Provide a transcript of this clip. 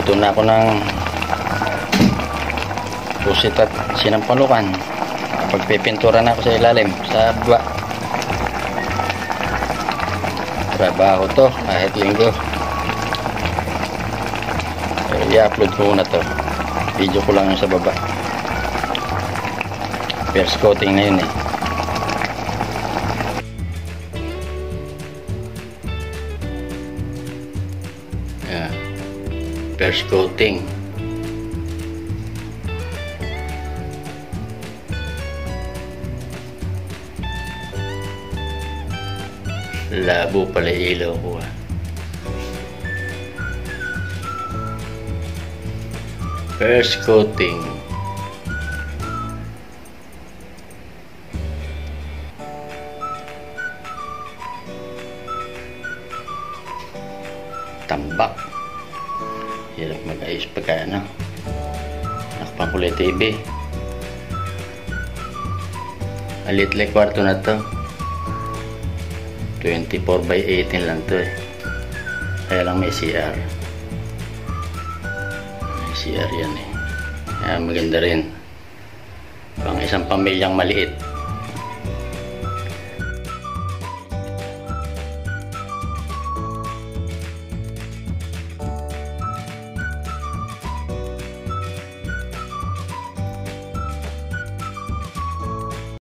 Nagluto na ako ng pusit at sinampalukan. Pagpipintura na ako sa ilalim, sa baba. Trabaho to kahit linggo. I-upload ko muna to. Video ko lang yung sa baba. First coating na yun eh. Yeah. First coating. Labo pala ilaw ko ah. First coating. Tambak. Hirap mag-ayos pagka ano. Nakapangkulay TV. Maliit-liit kwarto na to. 24/18 lang to eh. Kaya lang may CR. May CR yan eh. Kaya maganda rin. Pang isang pamilyang maliit.